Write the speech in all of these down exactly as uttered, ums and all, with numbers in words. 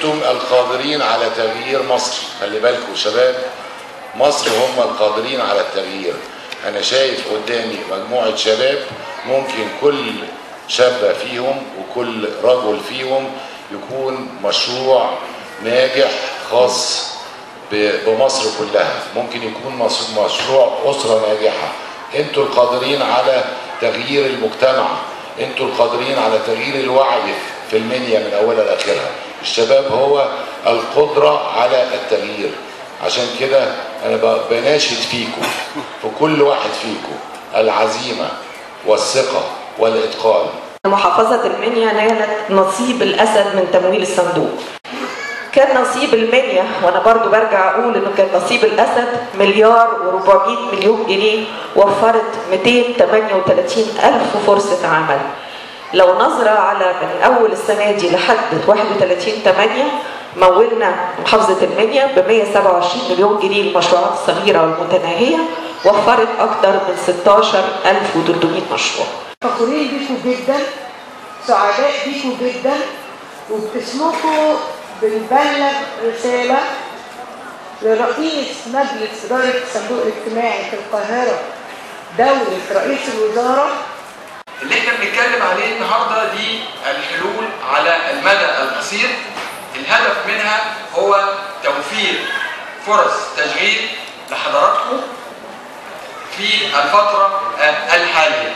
انتم القادرين على تغيير مصر. خلي بالكم شباب، مصر هم القادرين على التغيير. انا شايف قدامي مجموعة شباب ممكن كل شابة فيهم وكل رجل فيهم يكون مشروع ناجح خاص بمصر كلها، ممكن يكون مشروع أسرة ناجحة. انتوا القادرين على تغيير المجتمع، انتوا القادرين على تغيير الوعي في المنيا من اولها لاخرها. الشباب هو القدرة على التغيير. عشان كده انا بناشد فيكم، في كل واحد فيكم، العزيمة والثقة والاتقان. محافظة المنيا نالت نصيب الاسد من تمويل الصندوق. كان نصيب المنيا، وانا برضو برجع اقول انه كان نصيب الاسد مليار واربعمائة مليون جنيه، وفرت مئتين وثمانية وثلاثين الف فرصة عمل. لو نظرة على من اول السنة دي لحد واحد وثلاثين ثمانية مولنا محافظة المنيا ب مئة وسبعة وعشرين مليون جنيه للمشروعات الصغيرة والمتناهية، وفرت اكثر من ستة عشر ألف وثلاثمائة مشروع. فخورين بيكم جدا، سعداء بيكم جدا، وباسمكم بنبلغ رسالة لرئيس مجلس إدارة الصندوق الاجتماعي في القاهرة، دولة رئيس الوزراء. اللي احنا بنتكلم عليه النهارده دي الحلول على المدى القصير. الهدف منها هو توفير فرص تشغيل لحضراتكم في الفترة الحالية.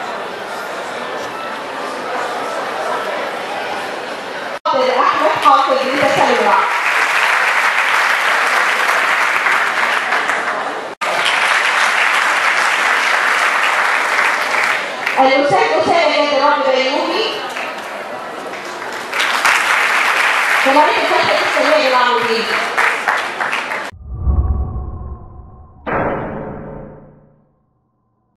أحمد حافظ للتسلع. الأستاذ أسامة جاد رب بيومي، كمان الفتحة السرية للعمود.